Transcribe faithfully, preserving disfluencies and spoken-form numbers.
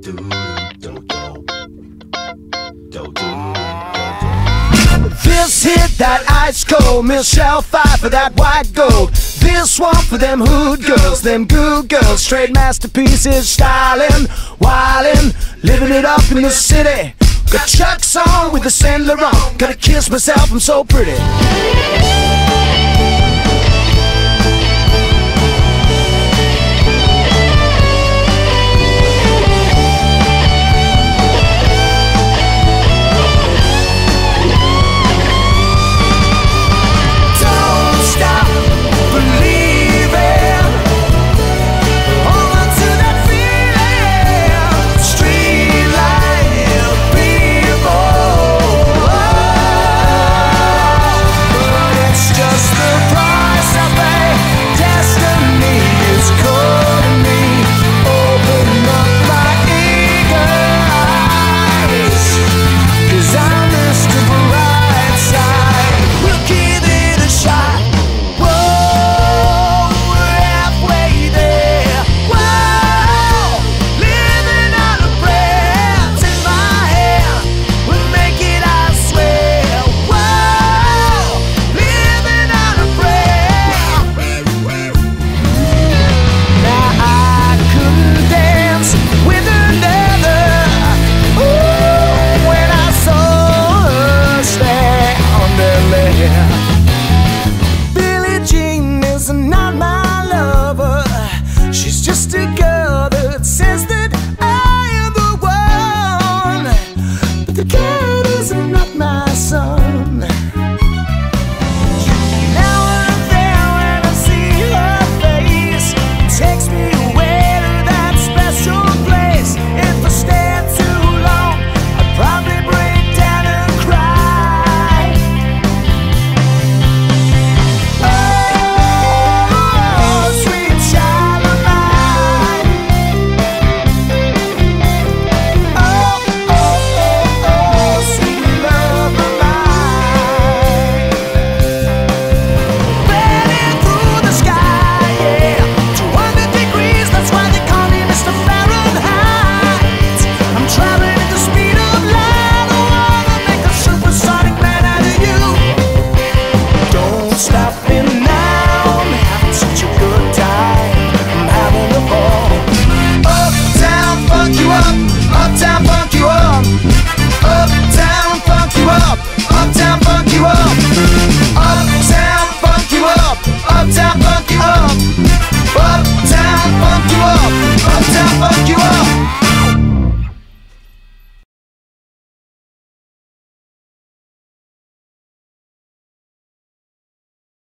This hit that ice cold, Michelle Pfeiffer, that white gold. This one for them hood girls, them good girls, straight masterpieces, styling, wildin', living it up in the city. Got Chuck's on with the Saint Laurent, gotta kiss myself, I'm so pretty.